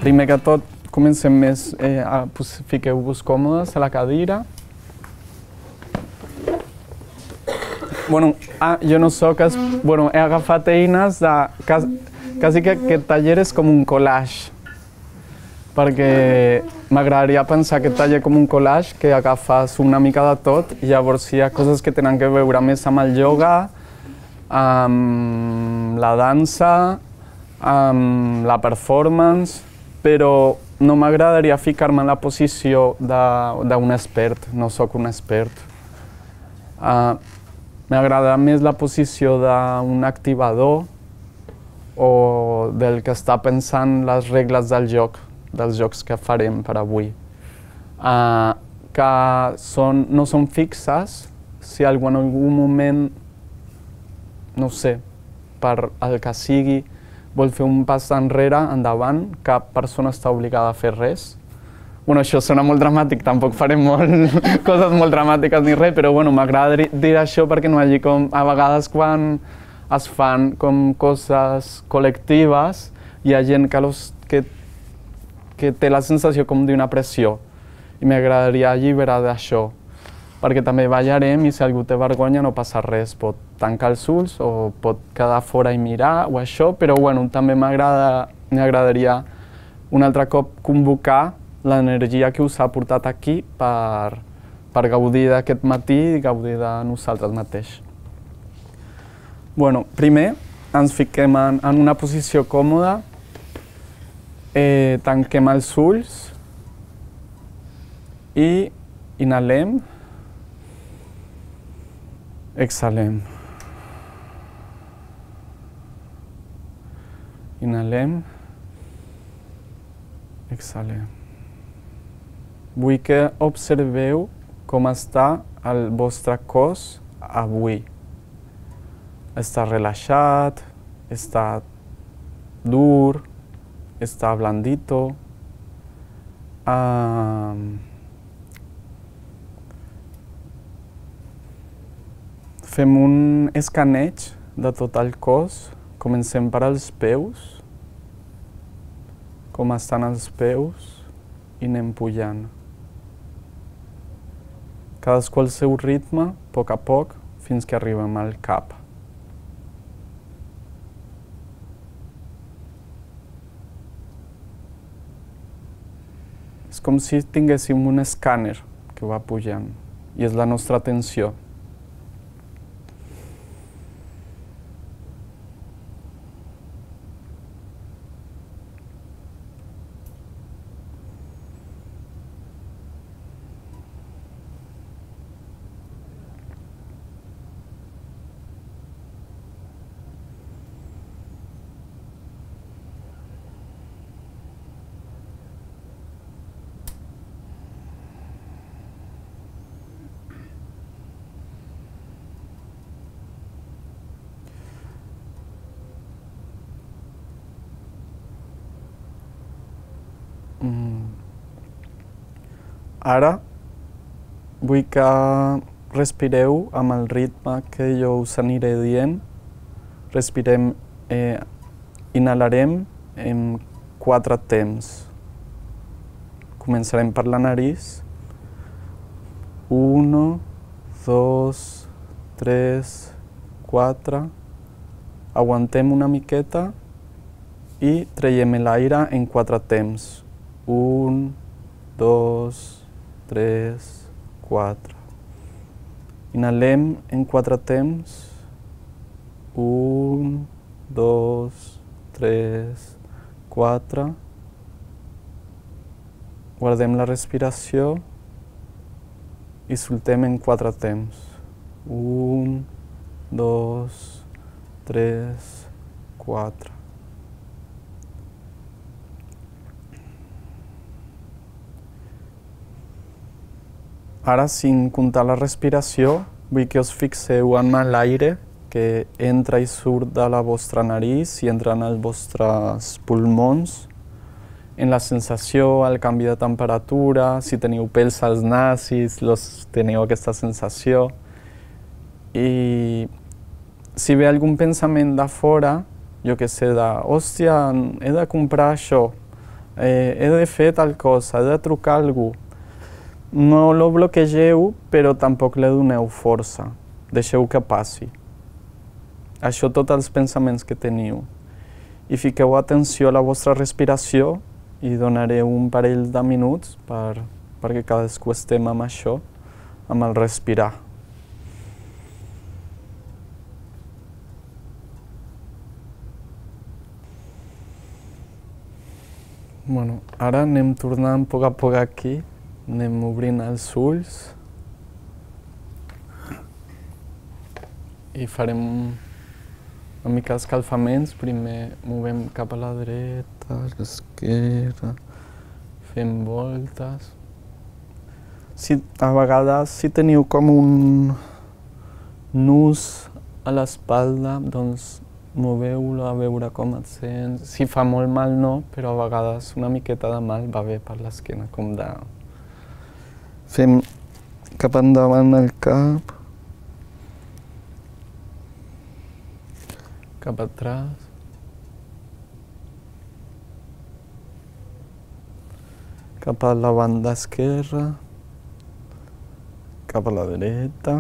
primer que tot, comencem més, fiqueu-vos còmodes a la cadira. Bueno, jo no soc... Bueno, he agafat eines de... Quasi que aquest taller és com un collage, perquè m'agradaria pensar aquest taller com un collage que agafes una mica de tot i llavors hi ha coses que tenen que veure més amb el ioga, amb la dansa, amb la performance, però no m'agradaria ficar-me en la posició d'un expert, no sóc un expert. M'agrada més la posició d'un activador o del que està pensant les regles del joc, dels jocs que farem per avui, que no són fixes. Si en algun moment, no sé, per el que sigui, vol fer un pas enrere, endavant, cap persona està obligada a fer res. Bueno, això sona molt dramàtic, tampoc farem coses molt dramàtiques ni res, però bueno, m'agrada dir això perquè no hi hagi com... A vegades quan es fan com coses col·lectives, hi ha gent que té la sensació com d'una pressió i m'agradaria alliberar d'això, perquè també ballarem i si algú té vergonya no passa res, pot tancar els ulls o pot quedar fora i mirar o això, però bueno, també m'agradaria un altre cop convocar l'energia que us ha portat aquí per gaudir d'aquest matí i gaudir de nosaltres mateix. Bueno, primer ens fiquem en una posició còmoda, tanquem els ulls i inhalem, exhalem. Inhalem, exhalem. Vull que observeu com està el vostre cos avui. Està relaxat, està dur, està blandito. Fem un escaneig de tot el cos. Comencem per als peus. Com estan els peus i anem pujant. Cadascú al seu ritme, a poc, fins que arribem al cap. És com si tinguéssim un escàner que va pujant i és la nostra atenció. Ara vull que respireu amb el ritme que jo us aniré dient. Respirem, inhalarem en 4 temps. Començarem per la nariz. 1, 2, 3, 4. Aguantem una miqueta i traiem l'aire en 4 temps. 1, 2, 3, 4. Inhalem en 4 temps. 1, 2, 3, 4. Guardem la respiració i soltem en 4 temps. 1, 2, 3, 4. Ara, sin comptar la respiració, vull que us fixeu en l'aire que entra i surt de la vostra nariz i entra en els vostres pulmons, en la sensació, el canvi de temperatura, si teniu pèls als nassos, teniu aquesta sensació. I si ve algun pensament de fora, jo què sé, hòstia, he de comprar això, he de fer tal cosa, he de trucar a algú. No lo bloquegeu, però tampoc li doneu força. Deixeu que passi. Això tots els pensaments que teniu. I fiqueu atenció a la vostra respiració i donaré un parell de minuts perquè cadascú estem amb això, amb el respirar. Bueno, ara anem tornant a poc aquí, anem obrint els ulls i farem una mica d'escalfaments. Primer movem cap a la dreta, a l'esquerra, fem voltes. A vegades, si teniu com un nus a l'espalda, doncs moveu-lo a veure com et sents. Si fa molt mal no, però a vegades una miqueta de mal va bé per l'esquena, com de... Fem cap endavant el cap, cap atrás, cap a la banda esquerra, cap a la dreta.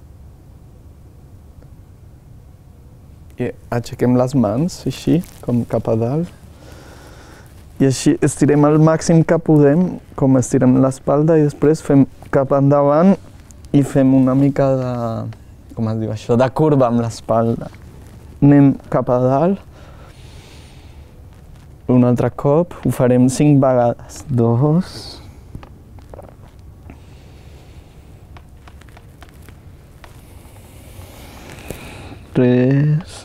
I aixequem les mans, així, com cap a dalt. I així estirem al màxim que podem, com estirem l'espalda, i després fem cap endavant i fem una mica de... com es diu això? De curva amb l'espalda. Anem cap a dalt. Un altre cop, ho farem 5 vegades. 2. 3.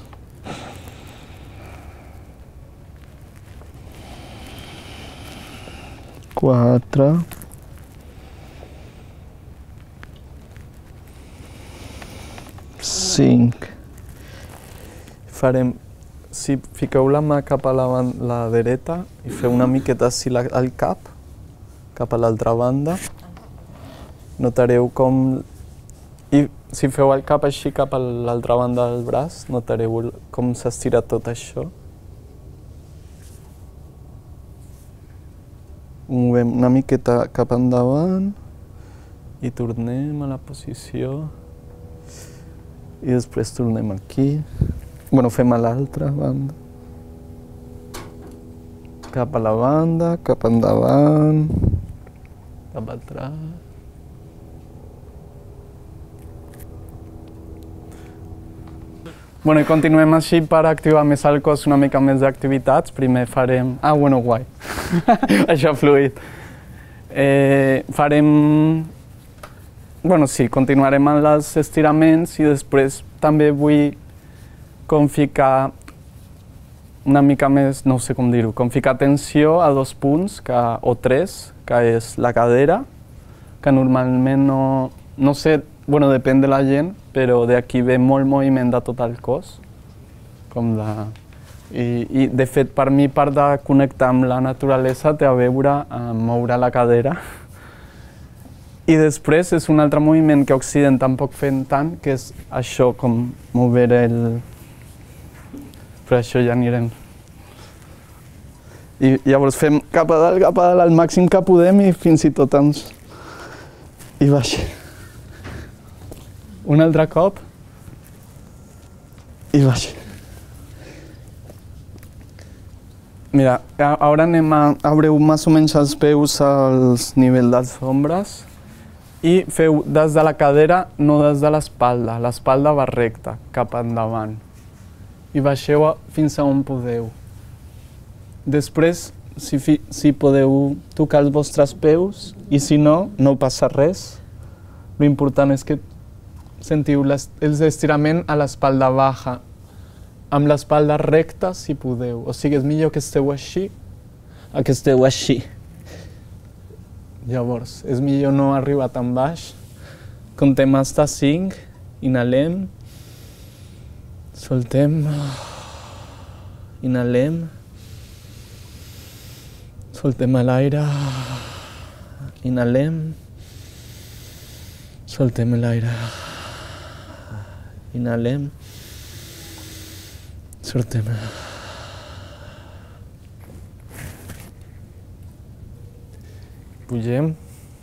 4. 5. Farem, si fiqueu la mà cap a la dreta i feu una miqueta així al cap a l'altra banda, notareu com... I si feu el cap així cap a l'altra banda del braç, notareu com s'estira tot això. Movem una miqueta cap endavant i tornem a la posició. I després tornem aquí. Bueno, fem a l'altra banda. Cap a la banda, cap endavant, cap atrás. Bueno, i continuem així per activar més el cos, una mica més d'activitats. Primer farem... Ah, bueno, guai. Això ha fluït. Farem... Bueno, sí, continuarem amb els estiraments i després també vull com ficar una mica més, no sé com dir-ho, com ficar atenció a 2 punts, o 3, que és la cadera, que normalment no sé, bueno, depèn de la gent, però d'aquí ve molt moviment de tot el cos. I de fet, per mi, part de connectar amb la naturalesa té a veure amb moure la cadera. I després és un altre moviment que a Occident tampoc fem tant, que és això, com moure el... Però això ja anirem. I llavors fem cap a dalt, al màxim que podem i fins i tot ens... I baixem. Un altre cop. I baixem. Mira, ara anem a obreu més o menys els peus al nivell dels ombres i feu des de la cadera, no des de l'espalda. L'espalda va recta, cap endavant. I baixeu fins a on podeu. Després, si podeu tocar els vostres peus, i si no, no passa res. L'important és que sentiu el estirament a l'espalda baixa, amb l'espalda recta si podeu. O sigui, és millor que esteu així que esteu així. Llavors, és millor no arribar tan baix. Contem fins a 5, inhalem, soltem, inhalem, soltem l'aire, inhalem, soltem l'aire, inhalem, soltem. Pugem.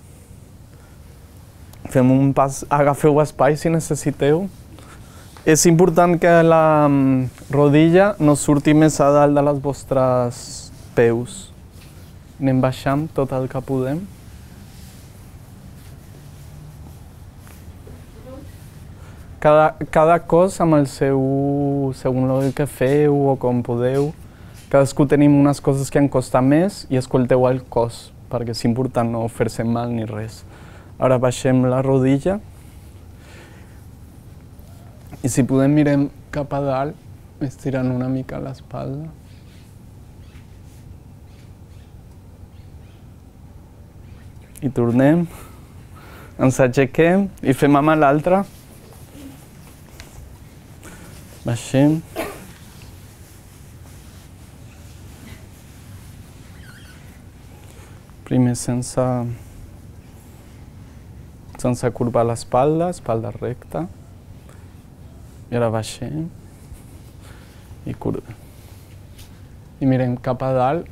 Fem un pas, agafeu espai si necessiteu. És important que la rodilla no surti més a dalt de les vostres peus. Anem baixant tot el que podem. Cada cos amb el seu, segons el que feu o com podeu. Cadascú tenim unes coses que ens costa més i escolteu el cos, perquè és important no fer-se mal ni res. Ara baixem la rodilla. I si podem mirem cap a dalt, estirant una mica l'espatlla. I tornem, ens aixequem i fem amb l'altra. Baixem. Primer sense curvar l'espatlla, espatlla recta. I ara baixem i curvem. I mirem cap a dalt.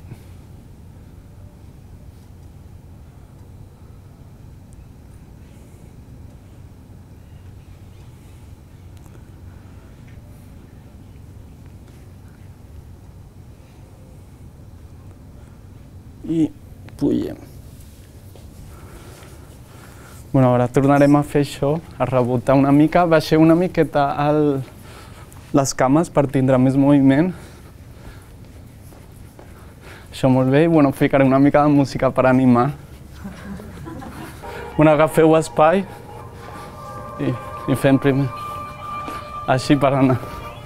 I pugem. Bueno, ara tornarem a fer això, a rebotar una mica, baixeu una miqueta les cames per tindre més moviment. Això molt bé, i bueno, ficaré una mica de música per animar. Bueno, agafeu espai i fem primer. Així per anar.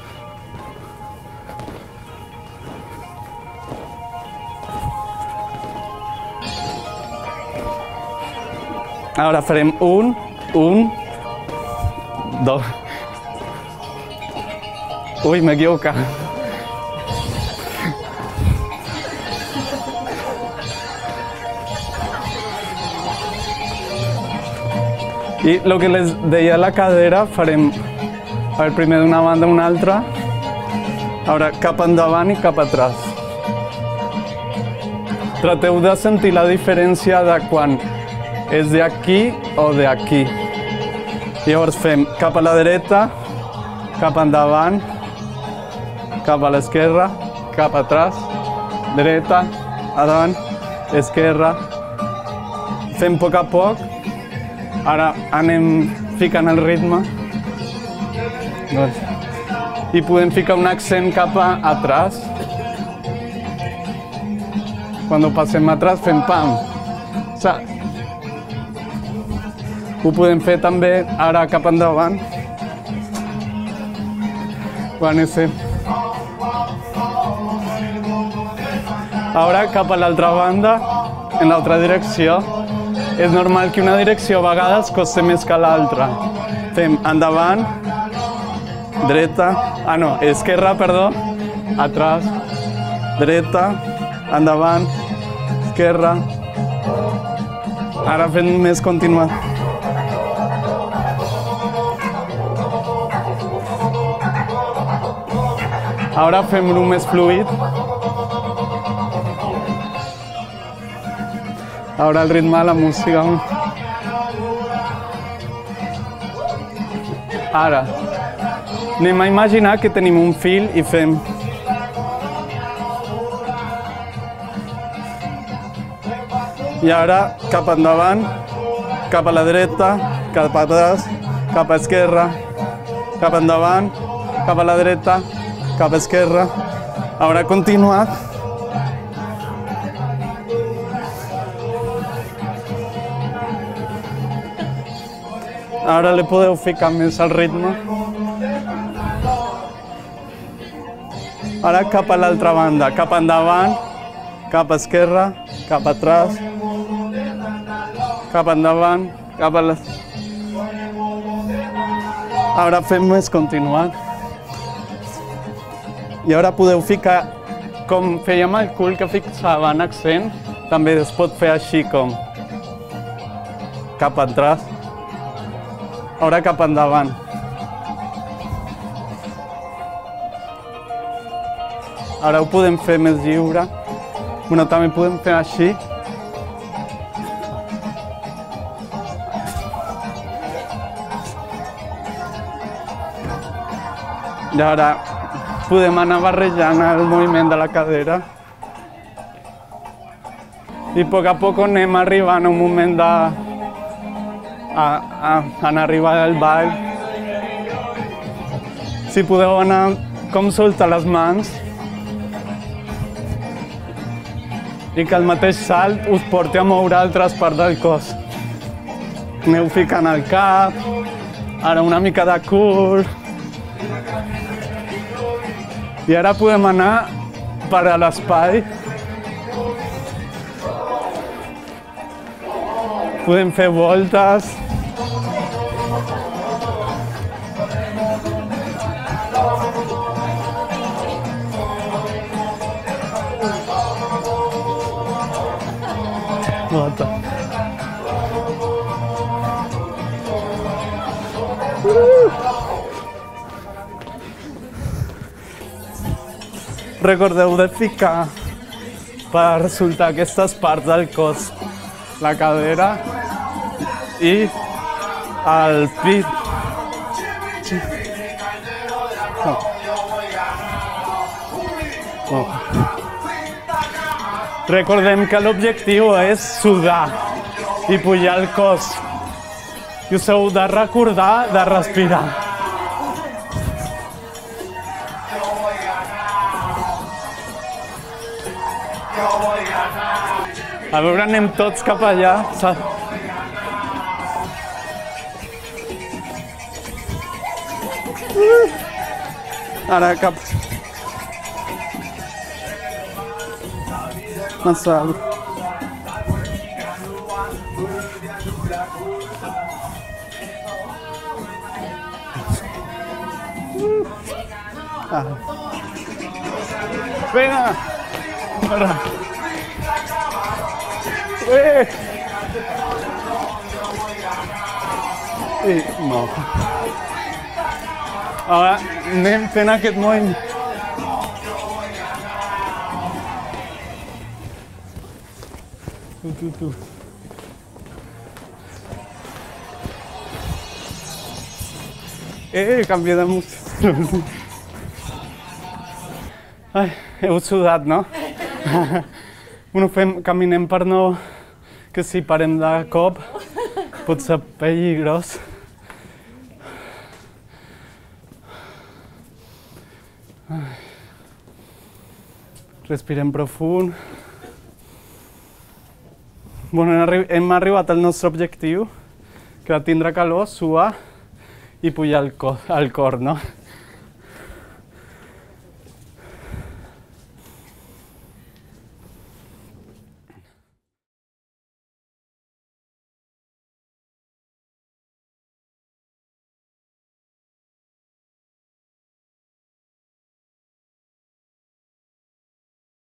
Ara farem un, dos. Ui, m'he equivocat. I el que les deia a la cadera, farem primer d'una banda a una altra, ara cap endavant i cap atrás. Trateu de sentir la diferència de quan és d'aquí o d'aquí. Llavors fem cap a la dreta, cap endavant, cap a l'esquerra, cap atrás, dreta, endavant, esquerra. Fem a poc. Ara anem ficant el ritme. I podem ficar un accent cap a atrás. Quan passem atrás fem pam. Ho podem fer també ara cap endavant. Ara cap a l'altra banda, en l'altra direcció. És normal que una direcció a vegades costi més que l'altra. Fem endavant, dreta, esquerra, perdó, atrás, dreta, endavant, esquerra. Ara fem més continuat. Ara fem-ho més fluid. Ara el ritme de la música. Ara, anem a imaginar que tenim un fil i fem. I ara cap endavant, cap a la dreta, cap a atrás, cap a esquerra, cap endavant, cap a la dreta, cap a esquerra. Ara continuat. Ara li podeu ficar més al ritme. Ara cap a l'altra banda, cap endavant, cap a esquerra, cap a atrás, cap endavant, cap a les... Ara fem més continuat. I ara podeu ficar, com fèiem el cul que fixava en accent, també es pot fer així com cap atrás, ara cap endavant. Ara ho podem fer més lliure. Bueno, també podem fer així. I ara podem anar barrejant el moviment de la cadera. I a poc anem arribant a un moment en arribar al ball. Si podeu anar com soltar les mans i que el mateix salt us porti a moure altres parts del cos. Aneu ficant el cap, ara una mica de cul. I ara podem anar per a l'espai. Podem fer voltes. Volta. Recordeu de ficar per soltar aquestes parts del cos, la cadera i el pit. Recordem que l'objectiu és sudar i pujar el cos. I us heu de recordar de respirar. A veure, anem tots cap allà. Ara cap... Massa alt. Vinga! Ara! No. Ara anem fent aquest moviment. Tu. Canvia de música. Ai, heu sudat, no? Caminem per no... que si parem de cop pot ser peligrós. Respirem profund. Hem arribat al nostre objectiu, que era tindre calor, suar i pujar el cor, no?